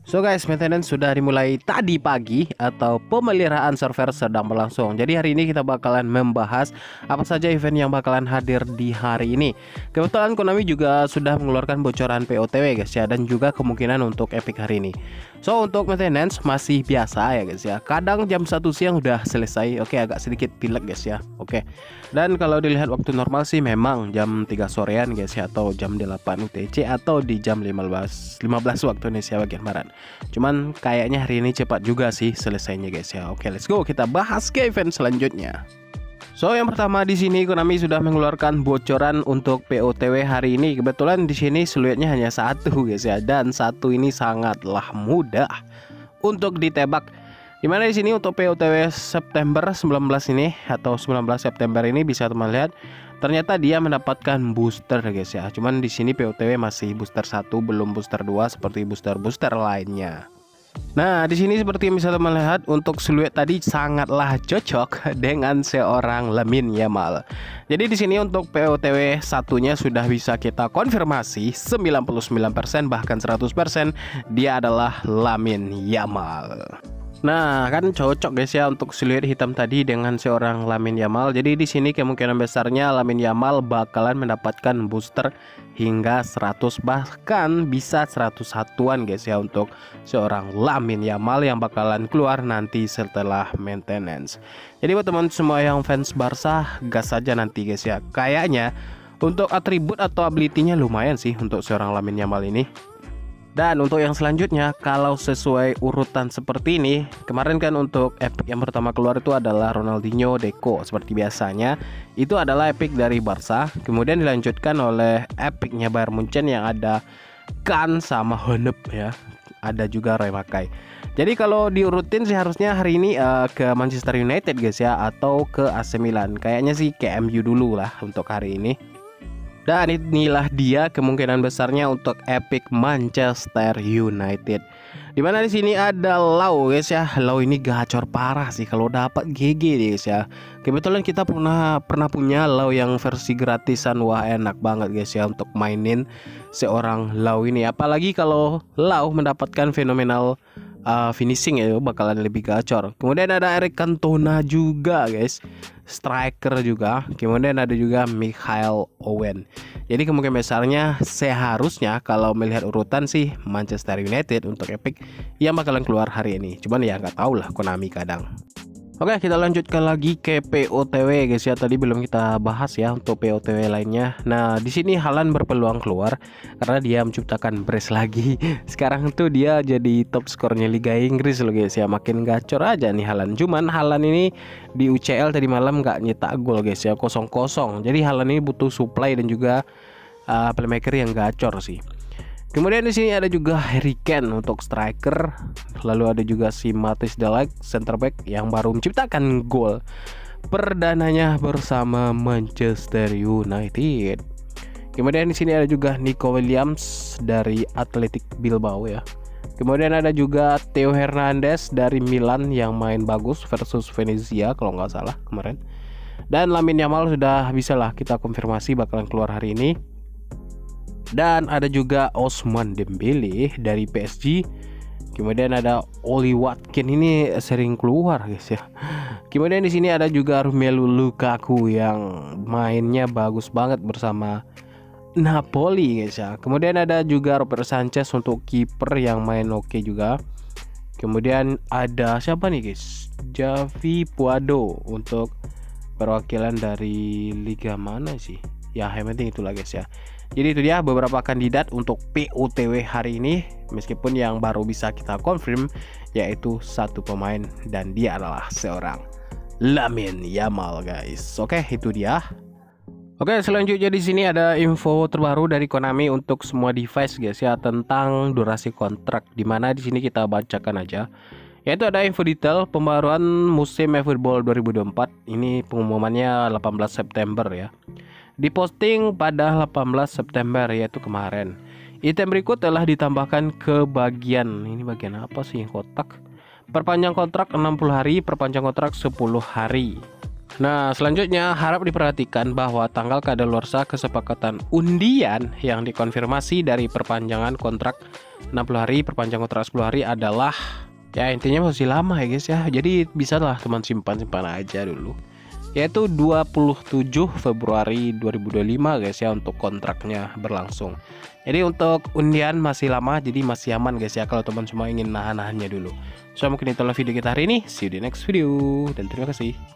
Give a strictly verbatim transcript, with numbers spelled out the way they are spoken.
So guys, maintenance sudah dimulai tadi pagi atau pemeliharaan server sedang berlangsung. Jadi hari ini kita bakalan membahas apa saja event yang bakalan hadir di hari ini. Kebetulan Konami juga sudah mengeluarkan bocoran P O T W guys ya, dan juga kemungkinan untuk Epic hari ini. So untuk maintenance masih biasa ya guys ya. Kadang jam satu siang udah selesai. Oke, agak sedikit pilek guys ya. Oke. Dan kalau dilihat waktu normal sih memang jam tiga sorean guys ya, atau jam delapan U T C atau di jam lima belas waktu Indonesia bagian barat. Cuman kayaknya hari ini cepat juga sih selesainya guys ya. Oke, let's go, kita bahas ke event selanjutnya. So yang pertama di sini Konami sudah mengeluarkan bocoran untuk P O T W hari ini. Kebetulan di sini siluetnya hanya satu guys ya, dan satu ini sangatlah mudah untuk ditebak. Dimana di sini untuk P O T W September sembilan belas ini atau sembilan belas September ini bisa teman lihat, ternyata dia mendapatkan booster guys ya. Cuman di sini P O T W masih booster satu, belum booster dua seperti booster-booster lainnya. Nah, di sini seperti yang bisa teman lihat, untuk siluet tadi sangatlah cocok dengan seorang Lamine Yamal. Jadi di sini untuk P O T W satunya sudah bisa kita konfirmasi sembilan puluh sembilan persen bahkan seratus persen dia adalah Lamine Yamal. Nah, kan cocok guys ya untuk siluet hitam tadi dengan seorang Lamine Yamal. Jadi di sini kemungkinan besarnya Lamine Yamal bakalan mendapatkan booster hingga seratus, bahkan bisa seratus satuan guys ya untuk seorang Lamine Yamal yang bakalan keluar nanti setelah maintenance. Jadi buat teman semua yang fans Barca, gas saja nanti guys ya. Kayaknya untuk atribut atau ability-nya lumayan sih untuk seorang Lamine Yamal ini. Dan untuk yang selanjutnya, kalau sesuai urutan seperti ini, kemarin kan untuk epic yang pertama keluar itu adalah Ronaldinho Deco. Seperti biasanya, itu adalah epic dari Barca. Kemudian dilanjutkan oleh epicnya Bayern Munchen yang ada Kan sama Honep ya. Ada juga Roy Mackay. Jadi kalau diurutin sih harusnya hari ini uh, ke Manchester United guys ya, atau ke A C Milan. Kayaknya sih ke M U dulu lah untuk hari ini. Dan inilah dia kemungkinan besarnya untuk epic Manchester United. Dimana di sini ada Lau guys ya. Lau ini gacor parah sih kalau dapat G G guys ya. Kebetulan kita pernah pernah punya Lau yang versi gratisan. Wah, enak banget guys ya untuk mainin seorang Lau ini. Apalagi kalau Lau mendapatkan fenomenal Uh, finishing ya, bakalan lebih gacor. Kemudian ada Eric Cantona juga guys, striker juga. Kemudian ada juga Michael Owen. Jadi kemungkinan besarnya seharusnya kalau melihat urutan sih Manchester United untuk epic yang bakalan keluar hari ini. Cuman ya nggak tahu lah Konami kadang. Oke, kita lanjutkan lagi ke P O T W guys ya. Tadi belum kita bahas ya untuk P O T W lainnya. Nah, di sini Haaland berpeluang keluar karena dia menciptakan brace lagi. Sekarang tuh dia jadi top skornya Liga Inggris loh guys ya. Makin gacor aja nih Haaland. Cuman Haaland ini di U C L tadi malam nggak nyetak gol guys ya, kosong kosong. Jadi Haaland ini butuh supply dan juga uh, playmaker yang gacor sih. Kemudian di sini ada juga Harry Kane untuk striker, lalu ada juga si Matthijs de Ligt center back yang baru menciptakan gol perdananya bersama Manchester United. Kemudian di sini ada juga Nico Williams dari Athletic Bilbao ya. Kemudian ada juga Theo Hernandez dari Milan yang main bagus versus Venezia kalau nggak salah kemarin. Dan Lamine Yamal sudah bisa lah kita konfirmasi bakalan keluar hari ini. Dan ada juga Ousmane Dembele dari P S G. Kemudian ada Oli Watkins, ini sering keluar guys ya. Kemudian di sini ada juga Romelu Lukaku yang mainnya bagus banget bersama Napoli guys ya. Kemudian ada juga Robert Sanchez untuk kiper yang main oke juga. Kemudian ada siapa nih guys? Javi Puado untuk perwakilan dari liga mana sih? Ya, yang penting itulah guys ya. Jadi itu dia beberapa kandidat untuk P O T W hari ini, meskipun yang baru bisa kita confirm yaitu satu pemain dan dia adalah seorang Lamine Yamal guys. Oke, itu dia. Oke, selanjutnya di sini ada info terbaru dari Konami untuk semua device guys ya, tentang durasi kontrak, dimana di sini kita bacakan aja. Yaitu ada info detail pembaruan musim eFootball dua ribu dua puluh empat. Ini pengumumannya delapan belas September ya. Diposting pada delapan belas September yaitu kemarin. Item berikut telah ditambahkan ke bagian ini, bagian apa sih yang kotak? Perpanjang kontrak enam puluh hari, perpanjang kontrak sepuluh hari. Nah, selanjutnya harap diperhatikan bahwa tanggal kadaluarsa kesepakatan undian yang dikonfirmasi dari perpanjangan kontrak enam puluh hari, perpanjang kontrak sepuluh hari adalah ya intinya masih lama ya guys ya. Jadi bisa lah teman simpan-simpan aja dulu. Yaitu dua puluh tujuh Februari dua ribu dua puluh lima guys ya untuk kontraknya berlangsung. Jadi untuk undian masih lama, jadi masih aman guys ya kalau teman semua ingin nahan-nahannya dulu. So mungkin itulah video kita hari ini. See you di next video dan terima kasih.